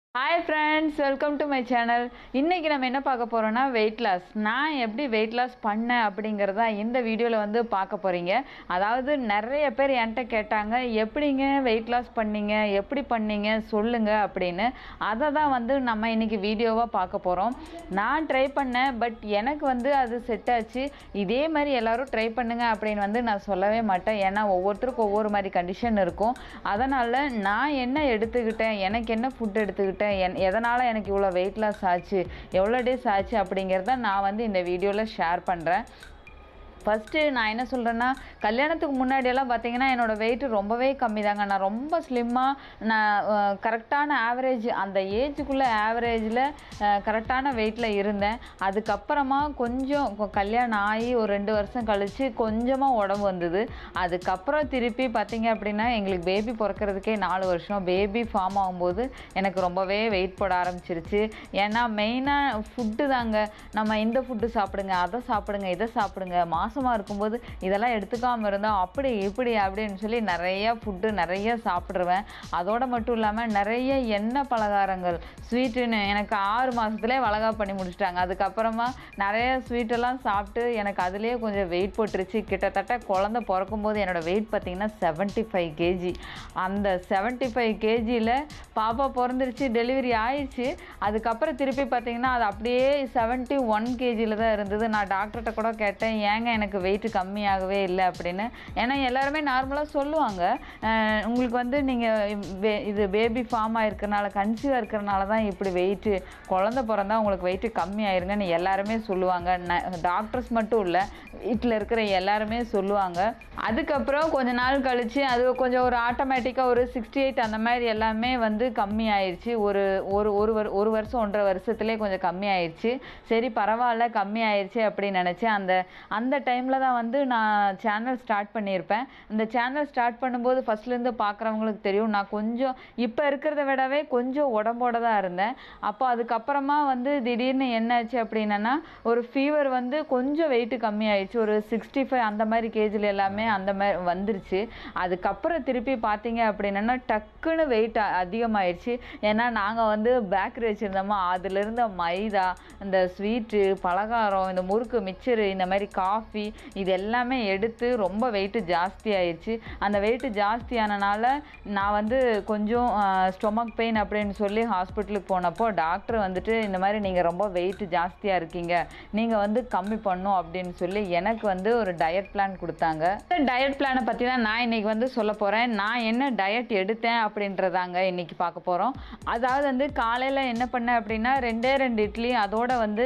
Hi friends, welcome to my channel. இன்னைக்கு நம்ம என்ன பார்க்க போறோம்னா weight loss. நான் எப்படி weight loss பண்ணேன் அப்படிங்கறத இந்த வீடியோல வந்து பார்க்க போறீங்க. அதாவது நிறைய பேர் என்கிட்ட கேட்டாங்க எப்படிங்க weight loss பண்ணீங்க, எப்படி பண்ணீங்க சொல்லுங்க அப்படின்னு. அதை தான் வந்து நம்ம இன்னைக்கு வீடியோவா பார்க்க போறோம். நான் ட்ரை பண்ணேன், பட் எனக்கு வந்து அது செட் ஆச்சு. இதே மாதிரி எல்லாரும் ட்ரை பண்ணுங்க அப்படின்னு வந்து நான் சொல்லவே மாட்டேன். ஏன்னா ஒவ்வொருத்தருக்கும் ஒவ்வொரு மாதிரி கண்டிஷன் இருக்கும். அதனால நான் என்ன எடுத்துக்கிட்டேன், எனக்கு என்ன ஃபுட் எடுத்துக்கிட்டேன், எதனால் எனக்கு இவ்வளோ வெயிட் லாஸ் ஆச்சு, எவ்வளோ டேஸ் ஆச்சு அப்படிங்கிறத நான் வந்து இந்த வீடியோவில் ஷேர் பண்ணுறேன். ஃபஸ்ட்டு நான் என்ன சொல்கிறேன்னா, கல்யாணத்துக்கு முன்னாடியெல்லாம் பார்த்தீங்கன்னா என்னோடய வெயிட் ரொம்பவே கம்மி தாங்க. நான் ரொம்ப ஸ்லிம்மாக, நான் கரெக்டான ஆவரேஜ், அந்த ஏஜுக்குள்ளே ஆவரேஜில் கரெக்டான வெயிட்டில் இருந்தேன். அதுக்கப்புறமா கொஞ்சம் கல்யாணம் ஆகி ஒரு 2 வருஷம் கழித்து கொஞ்சமாக உடம்பு வந்தது. அதுக்கப்புறம் திருப்பி பார்த்தீங்க அப்படின்னா எங்களுக்கு பேபி பிறக்கிறதுக்கே 4 வருஷம். பேபி ஃபார்ம் ஆகும்போது எனக்கு ரொம்பவே வெயிட் போட ஆரம்பிச்சிருச்சு. ஏன்னா மெயினாக ஃபுட்டு தாங்க. நம்ம இந்த ஃபுட்டு சாப்பிடுங்க, அதை சாப்பிடுங்க, இதை சாப்பிடுங்க, மாசமாக இருக்கும்போது இதெல்லாம் எடுத்துக்காமல் இருந்தால் அப்படி இப்படி அப்படின்னு சொல்லி நிறைய ஃபுட்டு நிறைய சாப்பிட்ருவேன். அதோடு மட்டும் இல்லாமல் நிறைய எண்ணெய் பலகாரங்கள், ஸ்வீட்டுன்னு எனக்கு 6 மாதத்துலேயே வளகா பண்ணி முடிச்சிட்டாங்க. அதுக்கப்புறமா நிறைய ஸ்வீட்டெல்லாம் சாப்பிட்டு எனக்கு அதுலேயே கொஞ்சம் வெயிட் போட்டுருச்சு. கிட்டத்தட்ட குழந்தை பிறக்கும்போது என்னோடய வெயிட் பார்த்திங்கன்னா 75 கேஜி. அந்த 75 கேஜியில் பாப்பா பிறந்துருச்சு, டெலிவரி ஆயிடுச்சு. அதுக்கப்புறம் திருப்பி பார்த்திங்கன்னா அது அப்படியே 71 கேஜியில் தான் இருந்தது. நான் டாக்டர்கிட்ட கூட கேட்டேன், ஏங்க எனக்கு வெயிட் கம்மியாகவே இல்லை அப்படின்னு. ஏன்னா எல்லாருமே நார்மலாக சொல்லுவாங்க, உங்களுக்கு வந்து நீங்கள் இது பேபி ஃபார்ம் ஆகிருக்கிறனால, கன்சீவாக இருக்கிறனால தான் இப்படி வெயிட்டு, குழந்தை பிறந்தா உங்களுக்கு வெயிட்டு கம்மி ஆயிருங்கன்னு எல்லாருமே சொல்லுவாங்க. டாக்டர்ஸ் மட்டும் இல்லை, வீட்டில் இருக்கிற எல்லாருமே சொல்லுவாங்க. அதுக்கப்புறம் கொஞ்ச நாள் கழித்து அது கொஞ்சம் ஒரு ஆட்டோமேட்டிக்காக ஒரு 68 அந்த மாதிரி எல்லாமே வந்து கம்மி ஆயிடுச்சு. ஒரு வருஷம் 1.5 வருஷத்துலேயே கொஞ்சம் கம்மி ஆயிடுச்சு. சரி பரவாயில்ல, கம்மி ஆயிடுச்சு அப்படின்னு நினச்சேன். அந்த டைமில் தான் வந்து நான் சேனல் ஸ்டார்ட் பண்ணியிருப்பேன். இந்த சேனல் ஸ்டார்ட் பண்ணும்போது ஃபஸ்ட்லேருந்து பார்க்குறவங்களுக்கு தெரியும், நான் கொஞ்சம் இப்போ இருக்கிறத விடவே கொஞ்சம் உடம்போட தான் இருந்தேன். அப்போ அதுக்கப்புறமா வந்து திடீர்னு என்னாச்சு அப்படின்னா, ஒரு ஃபீவர் வந்து கொஞ்சம் வெயிட்டு கம்மி ஆயிடுச்சு. ஒரு 65 அந்த மாதிரி கேஜில் எல்லாமே அந்த மாதிரி வந்துருச்சு. அதுக்கப்புறம் திருப்பி பார்த்தீங்க அப்படின்னா டக்குன்னு வெயிட் அதிகமாகிடுச்சு. ஏன்னா நாங்கள் வந்து பேக்கரி வச்சுருந்தோமா, அதில் இருந்த மைதா, இந்த ஸ்வீட்டு, பலகாரம், இந்த முறுக்கு, மிச்சரு, இந்த மாதிரி காஃபி, இது எல்லாமே எடுத்து ரொம்ப வெயிட்டு ஜாஸ்தி ஆயிடுச்சு. அந்த வெயிட்டு ஜாஸ்தியானனால நான் வந்து கொஞ்சம் ஸ்டொமக் பெயின் அப்படின்னு சொல்லி ஹாஸ்பிட்டலுக்கு போனப்போ டாக்டர் வந்துட்டு, இந்த மாதிரி நீங்கள் ரொம்ப வெயிட்டு ஜாஸ்தியாக இருக்கீங்க, நீங்கள் வந்து கம்மி பண்ணும் அப்படின்னு சொல்லி எனக்கு வந்து ஒரு டயட் பிளான் கொடுத்தாங்க. இந்த டயட் பிளானை பற்றி தான் நான் இன்றைக்கி வந்து சொல்ல போகிறேன். நான் என்ன டயட் எடுத்தேன் அப்படின்றதாங்க இன்றைக்கி பார்க்க போகிறோம். அதாவது வந்து காலையில் என்ன பண்ணேன் அப்படின்னா, 2 இட்லி, அதோட வந்து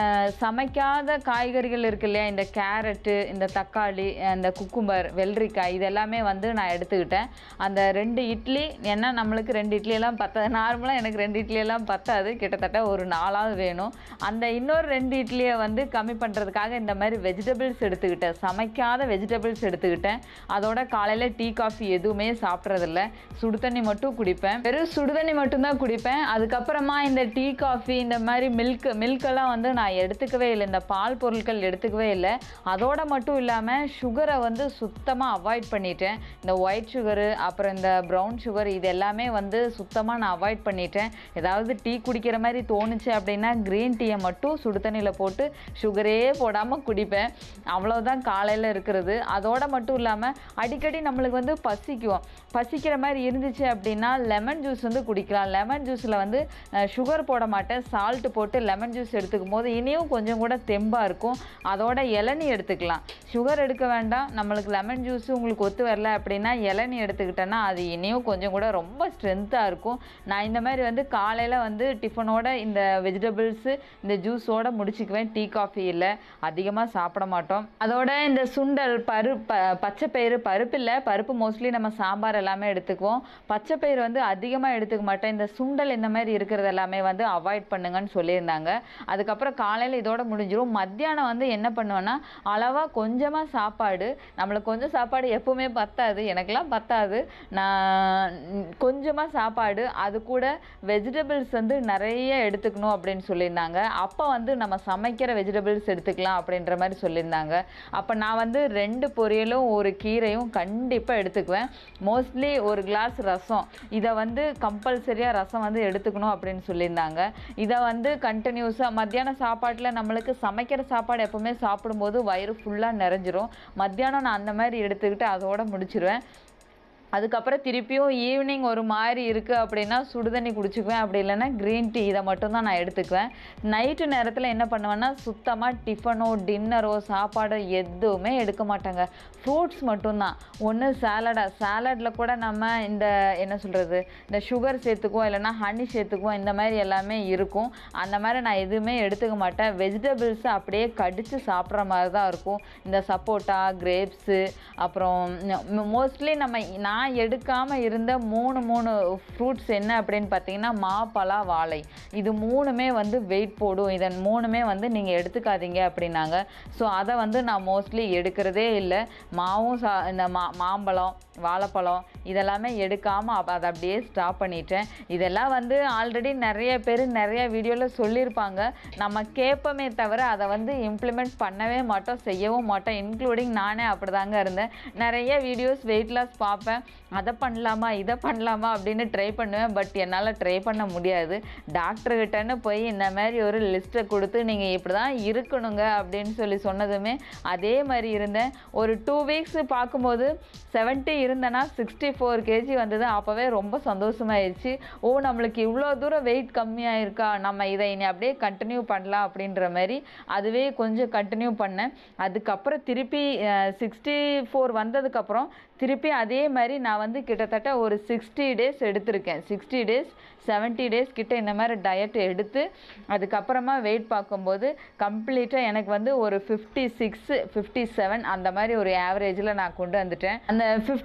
சமைக்காத காய்கறிகள் இருக்கு இல்லையா, இந்த கேரட்டு, இந்த தக்காளி, இந்த குக்கும்பர், வெள்ளரிக்காய், இது எல்லாமே வந்து நான் எடுத்துக்கிட்டேன். அந்த 2 இட்லி, ஏன்னா நம்மளுக்கு 2 இட்லியெல்லாம் பத்தாது. நார்மலாக எனக்கு 2 இட்லியெல்லாம் பத்தாது, கிட்டத்தட்ட ஒரு 4ஆவது வேணும். அந்த இன்னொரு 2 இட்லியை வந்து கம்மி பண்ணுறதுக்காக இந்த மாதிரி வெஜிடபிள்ஸ் எடுத்துக்கிட்டேன், சமைக்காத வெஜிடபிள்ஸ் எடுத்துக்கிட்டேன். அதோட காலையில் டீ காஃபி எதுவுமே சாப்பிட்றதில்ல, சுடு தண்ணி மட்டும் குடிப்பேன், வெறும் சுடு தண்ணி மட்டும்தான் குடிப்பேன். அதுக்கப்புறமா இந்த டீ காஃபி, இந்த மாதிரி மில்கெல்லாம் வந்து நான் எடுத்துக்கவே இல்லை, இந்த பால் பொருட்கள் எடுத்துக்கவே இல்லை. அதோடு மட்டும் இல்லாமல் சுகரை வந்து சுத்தமாக அவாய்ட் பண்ணிட்டேன். இந்த ஒயிட் சுகரு, அப்புறம் இந்த ப்ரௌன் சுகர், இது எல்லாமே வந்து சுத்தமாக நான் அவாய்ட் பண்ணிட்டேன். ஏதாவது டீ குடிக்கிற மாதிரி தோணுச்சு அப்படின்னா க்ரீன் டீயை மட்டும் சுடு தண்ணியில் போட்டு சுகரே போடாமல் குடிப்பேன். அவ்வளோதான் காலையில் இருக்கிறது. அதோடு மட்டும் இல்லாமல் அடிக்கடி நம்மளுக்கு வந்து பசிக்கிற மாதிரி இருந்துச்சு அப்படின்னா லெமன் ஜூஸ் வந்து குடிக்கலாம். லெமன் ஜூஸில் வந்து சுகர் போட மாட்டேன், சால்ட்டு போட்டு லெமன் ஜூஸ் எடுத்துக்கும் போது இனியும் கொஞ்சம் கூட தெம்பாக இருக்கும். அதோட இளநீ எடுத்துக்கலாம், சுகர் எடுக்க வேண்டாம். நம்மளுக்கு லெமன் ஜூஸ் உங்களுக்கு ஒத்து வரல அப்படின்னா இளநீ எடுத்துக்கிட்டேன்னா அது இனியும் கொஞ்சம் கூட ரொம்ப ஸ்ட்ரென்த்தாக இருக்கும். நான் இந்த மாதிரி வந்து காலையில் வந்து டிஃபனோட இந்த வெஜிடபிள்ஸு, இந்த ஜூஸோடு முடிச்சுக்குவேன். டீ காஃபி இல்லை, அதிகமாக சாப்பிட மாட்டோம். அதோட இந்த சுண்டல், பச்சைப்பயிறு, பருப்பு இல்லை, பருப்பு மோஸ்ட்லி நம்ம சாம்பார் எல்லாமே எடுத்துக்குவோம். பச்சைப்பயிறு வந்து அதிகமாக எடுத்துக்க மாட்டேன். இந்த சுண்டல் இந்த மாதிரி இருக்கிறது எல்லாமே வந்து அவாய்ட் பண்ணுங்கன்னு சொல்லியிருந்தாங்க. அதுக்கப்புறம் காலையில் இதோட முடிஞ்சிடும். மத்தியானம் வந்து என்ன பண்ணுவேன்னா, அளவாக கொஞ்சமாக சாப்பாடு, நம்மளுக்கு கொஞ்சம் சாப்பாடு எப்போவுமே பத்தாது, எனக்கெல்லாம் பத்தாது. நான் கொஞ்சமாக சாப்பாடு, அது கூட வெஜிடபிள்ஸ் வந்து நிறைய எடுத்துக்கணும் அப்படின்னு சொல்லியிருந்தாங்க. அப்போ வந்து நம்ம சமைக்கிற வெஜிடபிள்ஸ் எடுத்துக்கலாம் அப்படின்ற மாதிரி சொல்லியிருந்தாங்க. அப்போ நான் வந்து 2 பொரியலும் ஒரு கீரையும் கண்டிப்பாக எடுத்துக்குவேன். மோஸ்ட்லி ஒரு கிளாஸ் ரசம், இதை வந்து கம்பல்சரியாக ரசம் வந்து எடுத்துக்கணும் அப்படின்னு சொல்லியிருந்தாங்க. இதை வந்து கண்டினியூஸாக மத்தியானம் சாப்பாட்டில் நம்மளுக்கு சமைக்கிற சாப்பாடு எப்போவுமே சாப்பிடும்போது வயிறு ஃபுல்லாக நிறைஞ்சிரும். மத்தியானம் நான் அந்த மாதிரி எடுத்துக்கிட்டு அதோட முடிச்சிருவேன். அதுக்கப்புறம் திருப்பியும் ஈவினிங் ஒரு மாதிரி இருக்குது அப்படின்னா சுடுதண்ணி குடிச்சுக்குவேன், அப்படி இல்லைன்னா க்ரீன் டீ, இதை மட்டும்தான் நான் எடுத்துக்குவேன். நைட்டு நேரத்தில் என்ன பண்ணுவேன்னா சுத்தமாக டிஃபனோ டின்னரோ சாப்பாடோ எதுவுமே எடுக்க மாட்டாங்க. ஃப்ரூட்ஸ் மட்டும்தான். ஒன்று சாலடில் கூட நம்ம இந்த என்ன சொல்கிறது, இந்த சுகர் சேர்த்துக்குவோம், இல்லைன்னா ஹனி சேர்த்துக்குவோம், இந்த மாதிரி எல்லாமே இருக்கும். அந்த மாதிரி நான் எதுவுமே எடுத்துக்க மாட்டேன். வெஜிடபிள்ஸை அப்படியே கடித்து சாப்பிட்ற மாதிரி தான் இருக்கும். இந்த சப்போட்டா, கிரேப்ஸு, அப்புறம் மோஸ்ட்லி நான் எடுக்காமல் இருந்த மூணு ஃப்ரூட்ஸ் என்ன அப்படின்னு பார்த்தீங்கன்னா மாப்பழா, வாழை, இது 3மே வந்து வெயிட் போடும், இதன் 3மே வந்து நீங்கள் எடுத்துக்காதீங்க அப்படின்னாங்க. ஸோ அதை வந்து நான் மோஸ்ட்லி எடுக்கிறதே இல்லை. இந்த மாம்பழம், வாழைப்பழம் இதெல்லாமே எடுக்காமல் அதை அப்படியே ஸ்டாப் பண்ணிட்டேன். இதெல்லாம் வந்து ஆல்ரெடி நிறைய பேர் நிறைய வீடியோவில் சொல்லியிருப்பாங்க. நம்ம கேட்போமே தவிர அதை வந்து இம்ப்ளிமெண்ட் பண்ணவே மாட்டோம், செய்யவும் மாட்டோம். இன்க்ளூடிங் நானே அப்படி தாங்க இருந்தேன். நிறைய வீடியோஸ் வெயிட் லாஸ் பார்ப்பேன், அதை பண்ணலாமா இதை பண்ணலாமா அப்படின்னு ட்ரை பண்ணுவேன். பட் என்னால் ட்ரை பண்ண முடியாது. டாக்டர்கிட்டன்னு போய் இந்த மாதிரி ஒரு லிஸ்ட்டை கொடுத்து நீங்கள் இப்படி தான் இருக்கணுங்க அப்படின்னு சொல்லி சொன்னதுமே அதே மாதிரி இருந்தேன். ஒரு 2 வீக்ஸ் பார்க்கும்போது 70 இருந்தேன்னா 64 kg வந்தது. அப்போவே ரொம்ப சந்தோஷமாயிடுச்சு. ஓ, நம்மளுக்கு இவ்வளோ தூரம் வெயிட் கம்மியாயிருக்கா, நம்ம இதை இனி அப்படியே கண்டினியூ பண்ணலாம் அப்படின்ற மாதிரி அதுவே கொஞ்சம் கண்டினியூ பண்ணேன். அதுக்கப்புறம் திருப்பி 64 வந்ததுக்கப்புறம் திருப்பி அதே மாதிரி நான் வந்து கிட்டத்தட்ட ஒரு 60 டேஸ் எடுத்திருக்கேன். 60 டேஸ் 70 டேஸ் கிட்ட இந்த மாதிரி டயட் எடுத்து அதுக்கப்புறமா வெயிட் பார்க்கும்போது கம்ப்ளீட்டாக எனக்கு வந்து ஒரு 56 57 அந்த மாதிரி ஒரு ஆவரேஜில் நான் கொண்டு வந்துட்டேன். அந்த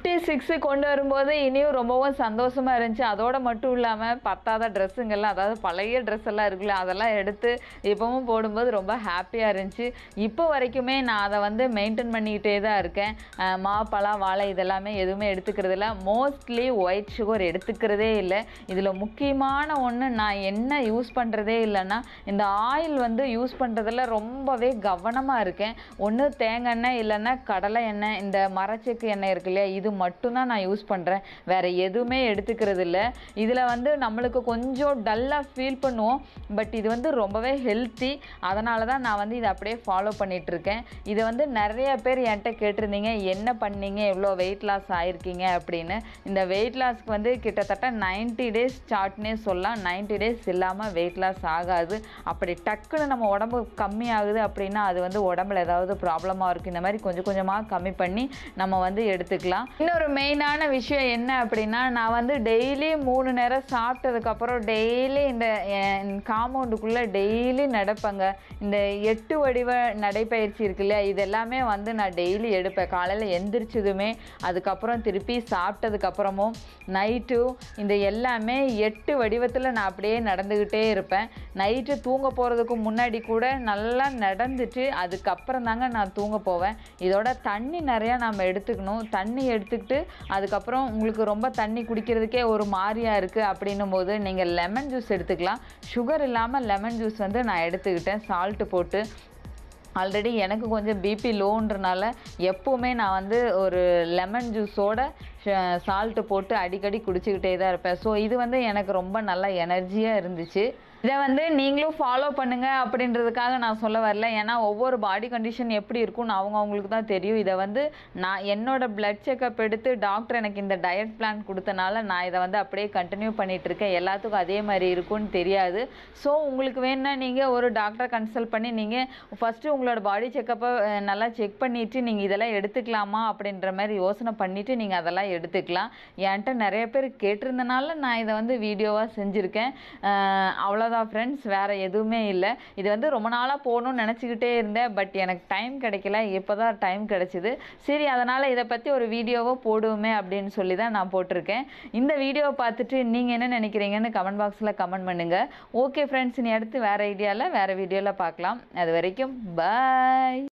56 கொண்டு வரும்போது இனியும் ரொம்பவும் சந்தோஷமாக இருந்துச்சு. அதோடு மட்டும் இல்லாமல் பத்தாத ட்ரெஸ்ஸுங்கள்லாம், அதாவது பழைய ட்ரெஸ் எல்லாம் இருக்குல்ல, அதெல்லாம் எடுத்து இப்போவும் போடும்போது ரொம்ப ஹாப்பியாக இருந்துச்சு. இப்போ வரைக்குமே நான் அதை வந்து மெயின்டைன் பண்ணிக்கிட்டே தான் இருக்கேன். மாப்பழா, வாழை இதெல்லாமே எதுவுமே எடுத்துக்கிறது இல்லை. மோஸ்ட்லி ஒயிட் சுகர் எடுத்துக்கிறதே இல்லை. இதில் முக்கியமான ஒன்று நான் என்ன யூஸ் பண்ணுறதே இல்லைன்னா இந்த ஆயில் வந்து யூஸ் பண்ணுறதில் ரொம்பவே கவனமாக இருக்கேன். ஒன்று தேங்காய் எண்ணெய், இல்லைன்னா கடலை எண்ணெய், இந்த மரச்செக்கு எண்ணெய் இருக்கு இல்லையா, இது மட்டும்தான் நான் யூஸ் பண்ணுறேன். வேறு எதுவுமே எடுத்துக்கிறது இல்லை. இதில் வந்து நம்மளுக்கு கொஞ்சம் டல்லாக ஃபீல் பண்ணுவோம், பட் இது வந்து ரொம்பவே ஹெல்த்தி. அதனால தான் நான் வந்து இதை அப்படியே ஃபாலோ பண்ணிகிட்ருக்கேன். இதை வந்து நிறைய பேர் என்கிட்ட கேட்டிருந்தீங்க, என்ன பண்ணீங்க, எவ்வளோ வெயிட் லாஸ் ஆகிருக்கீங்க அப்படின்னு. இந்த வெயிட் லாஸ்க்கு வந்து கிட்டத்தட்ட 90 டேஸ் சார்ட்னே சொல்லலாம். 90 டேஸ் இல்லாமல் வெயிட் லாஸ் ஆகாது. அப்படி டக்குன்னு நம்ம உடம்பு கம்மி ஆகுது அப்படின்னா அது வந்து உடம்புல ஏதாவது ப்ராப்ளமாக இருக்குது. இந்த மாதிரி கொஞ்சம் கொஞ்சமாக கம்மி பண்ணி நம்ம வந்து எடுத்துக்கலாம். இன்னொரு மெயினான விஷயம் என்ன அப்படின்னா, நான் வந்து டெய்லி 3 நேரம் சாப்பிட்டதுக்கப்புறம் டெய்லி இந்த காம்பவுண்டுக்குள்ளே டெய்லி நடப்பேங்க. இந்த 8 வடிவ நடைப்பயிற்சி இருக்குல்ல, இது எல்லாமே வந்து நான் டெய்லி எடுப்பேன். காலையில் எந்திரிச்சதுமே, அதுக்கப்புறம் திருப்பி சாப்பிட்டதுக்கப்புறமும், நைட்டு, இந்த எல்லாமே 8 வடிவத்தில் நான் அப்படியே நடந்துக்கிட்டே இருப்பேன். நைட்டு தூங்க போகிறதுக்கு முன்னாடி கூட நல்லா நடந்துட்டு அதுக்கப்புறம் தாங்க நான் தூங்க போவேன். இதோட தண்ணி நிறையா நம்ம எடுத்துக்கணும். தண்ணி எடுத்துக்கிட்டு அதுக்கப்புறம் உங்களுக்கு ரொம்ப தண்ணி குடிக்கிறதுக்கே ஒரு மாதிரியாக இருக்குது அப்படின்னும் போது நீங்கள் லெமன் ஜூஸ் எடுத்துக்கலாம். சுகர் இல்லாமல் லெமன் ஜூஸ் வந்து நான் எடுத்துக்கிட்டேன், சால்ட்டு போட்டு. ஆல்ரெடி எனக்கு கொஞ்சம் பிபி லோன்றனால எப்போவுமே நான் வந்து ஒரு லெமன் ஜூஸோட சால்ட்டு போட்டு அடிக்கடி குடிச்சிக்கிட்டே தான் இருப்பேன். ஸோ இது வந்து எனக்கு ரொம்ப நல்ல எனர்ஜியாக இருந்துச்சு. இதை வந்து நீங்களும் ஃபாலோ பண்ணுங்கள் அப்படின்றதுக்காக நான் சொல்ல வரல. ஏன்னா ஒவ்வொரு பாடி கண்டிஷன் எப்படி இருக்கும்னு அவங்களுக்கு தான் தெரியும். இதை வந்து நான் என்னோடய பிளட் செக்கப் எடுத்து டாக்டர் எனக்கு இந்த டயட் பிளான் கொடுத்தனால நான் இதை வந்து அப்படியே கண்டினியூ பண்ணிகிட்ருக்கேன். எல்லாத்துக்கும் அதே மாதிரி இருக்கும்னு தெரியாது. ஸோ உங்களுக்கு வேணுன்னா நீங்கள் ஒரு டாக்டரை கன்சல்ட் பண்ணி நீங்கள் ஃபஸ்ட்டு உங்களோட பாடி செக்கப்பை நல்லா செக் பண்ணிவிட்டு நீங்கள் இதெல்லாம் எடுத்துக்கலாமா அப்படின்ற மாதிரி யோசனை பண்ணிவிட்டு நீங்கள் அதெல்லாம் எடுத்துக்கலாம். என்கிட்ட நிறைய பேர் கேட்டிருந்தனால நான் இதை வந்து வீடியோவாக செஞ்சுருக்கேன். அவ்வளோதான் ஃப்ரெண்ட்ஸ், வேறு எதுவுமே இல்லை. இது வந்து ரொம்ப நாளாக போகணும்னு நினச்சிக்கிட்டே இருந்தேன். பட் எனக்கு டைம் கிடைக்கல. இப்போ தான் டைம் கிடச்சிது. சரி, அதனால் இதை பற்றி ஒரு வீடியோவை போடுவோமே அப்படின்னு சொல்லி தான் நான் போட்டிருக்கேன். இந்த வீடியோவை பார்த்துட்டு நீங்கள் என்ன நினைக்கிறீங்கன்னு கமெண்ட் பாக்ஸில் கமெண்ட் பண்ணுங்கள். ஓகே ஃப்ரெண்ட்ஸ், இனி அடுத்து வேறு ஐடியாவில் வேறு வீடியோவில் பார்க்கலாம். அது வரைக்கும் பாய்.